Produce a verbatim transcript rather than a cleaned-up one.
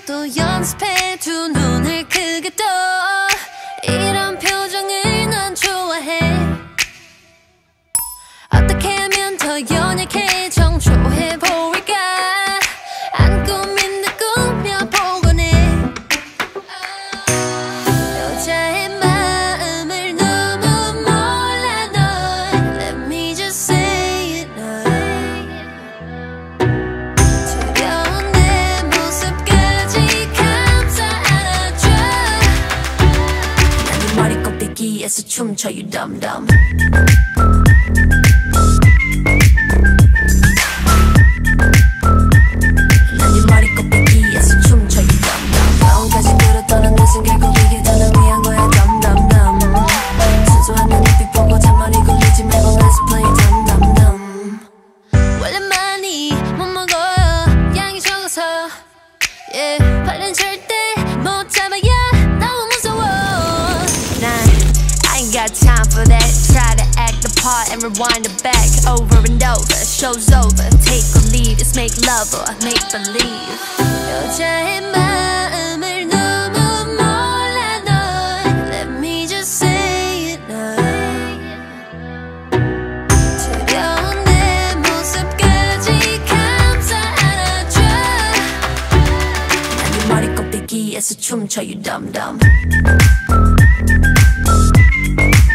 또 연습해 두 눈을 크게 떠 이런 표정을 난 좋아해 어떻게 하면 더 연약해 정초해 보일까 안 꾸민 듯 꾸며보곤 해 여자의 마음을 너무 몰라 널 Let me just say it now 두려운 내 모습까지 감싸 안아줘 난 네 머리 꼭대기에서 춤춰 you dumb dumb 발은 절대 못 잡아야 너무 무서워 난 I ain't got time for that Try to act the part and rewind it back Over and over, show's over Take or leave, it's make love or make believe 여자의 마음을 너무 몰라 널 Let me just say it now 두려운 내 모습까지 감싸 안아줘 머리 꼭대기에서 춤춰 you dumb dumb